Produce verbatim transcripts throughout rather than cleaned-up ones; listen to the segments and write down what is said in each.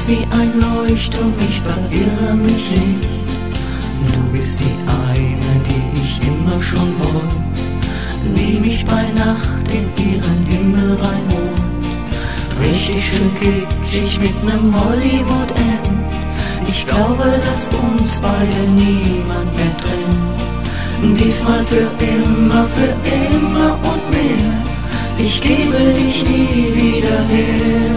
bist wie ein Leuchtturm, ich verirre mich nicht. Du bist die eine, die ich immer schon wollte, die mich bei Nacht in ihren Himmel reinholt. Richtig schön kitschig mit nem Hollywood-End. Ich glaube, dass uns beide niemand mehr trennt. Diesmal für immer, für immer und mehr. Ich gebe dich nie wieder her.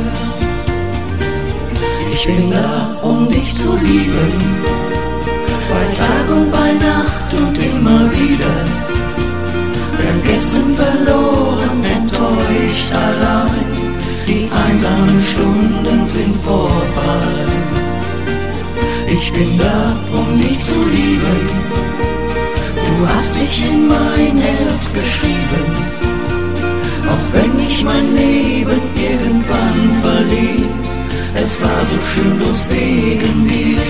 Ich bin da, um dich zu lieben, bei Tag und bei Nacht und immer wieder. Vergessen, verloren, enttäuscht, allein. Die einsamen Stunden sind vorbei. Ich bin da, um dich zu lieben. Du hast dich in mein Herz geschrieben. Auch wenn ich mein Leben irgendwann verlieh, es war so schön bloß wegen dir.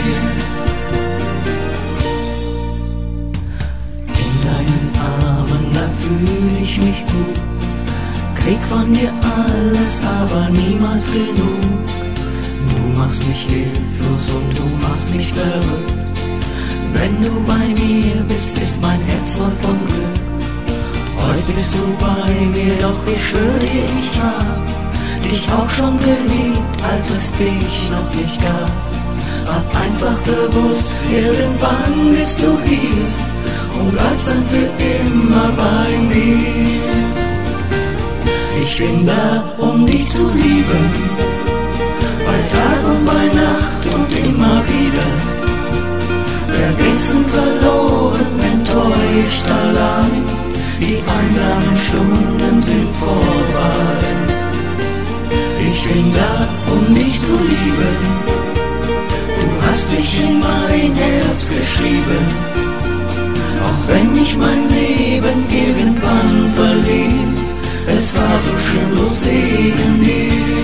In deinen Armen, da fühl ich mich gut. Krieg von dir alles, aber niemals genug. Du machst mich hilflos und du machst mich verrückt. Wenn du bei mir bist, ist mein Herz voll von Glück. Heute bist du bei mir, doch ich schwöre dir, ich hab dich auch schon geliebt, als es dich noch nicht gab. Hab einfach gewusst, irgendwann bist du hier und bleibst dann für immer bei mir. Ich bin da, um dich zu lieben, bei Tag und bei Nacht und immer wieder. Vergessen, verloren, enttäuscht, allein. Die einsamen Stunden sind vorbei. Ich bin da, um dich zu lieben. Du hast dich in mein Herz geschrieben. Auch wenn ich mein Leben irgendwann verlieh, es war so schön bloß wegen dir.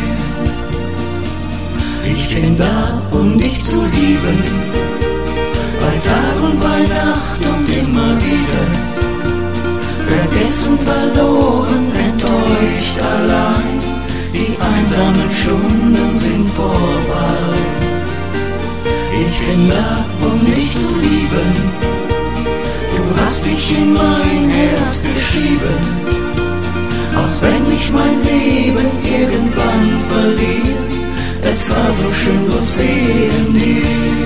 Ich bin da, um dich zu lieben, bei Tag und bei Nacht und immer wieder. Vergessen, verloren, enttäuscht, allein. Die einsamen Stunden sind vorbei. Ich bin da, um dich zu lieben. Du hast dich in mein Herz geschrieben. Auch wenn ich mein Leben irgendwann verlieh, es war so schön bloß wegen dir.